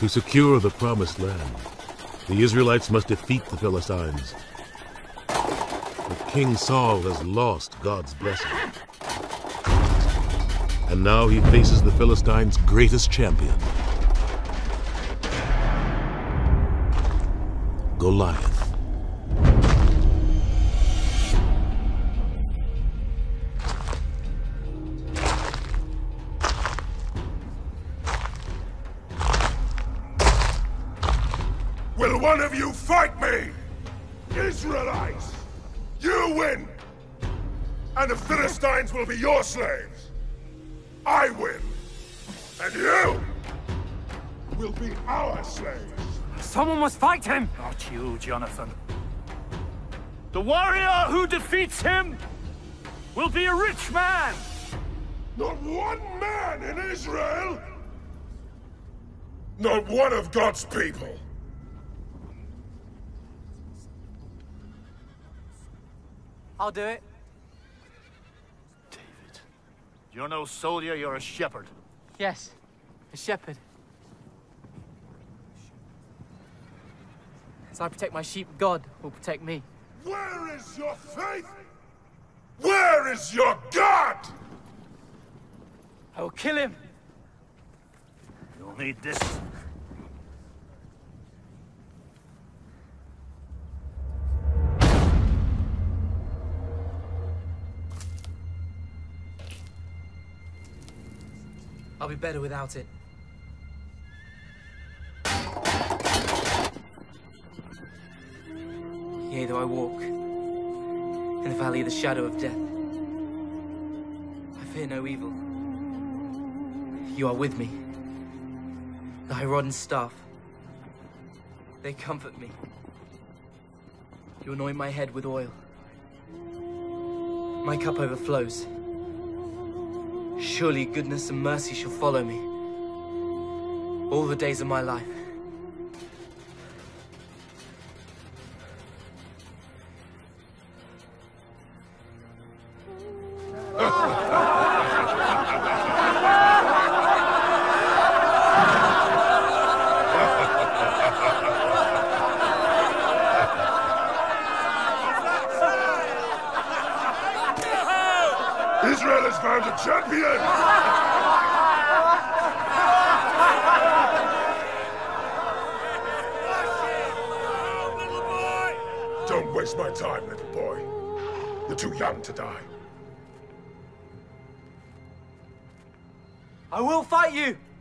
To secure the promised land, the Israelites must defeat the Philistines. But King Saul has lost God's blessing. And now he faces the Philistines' greatest champion, Goliath. Will one of you fight me? Israelites! You win! And the Philistines will be your slaves. I win. And you will be our slaves. Someone must fight him! Not you, Jonathan. The warrior who defeats him will be a rich man! Not one man in Israel! Not one of God's people! I'll do it. David, you're no soldier, you're a shepherd. Yes, a shepherd. As I protect my sheep, God will protect me. Where is your faith? Where is your God? I will kill him. You'll need this. I'll be better without it. Yea, though I walk in the valley of the shadow of death, I fear no evil. You are with me. Thy rod and staff, they comfort me. You anoint my head with oil. My cup overflows. Surely goodness and mercy shall follow me all the days of my life. Israel has found a champion! Don't waste my time, little boy. You're too young to die. I will fight you!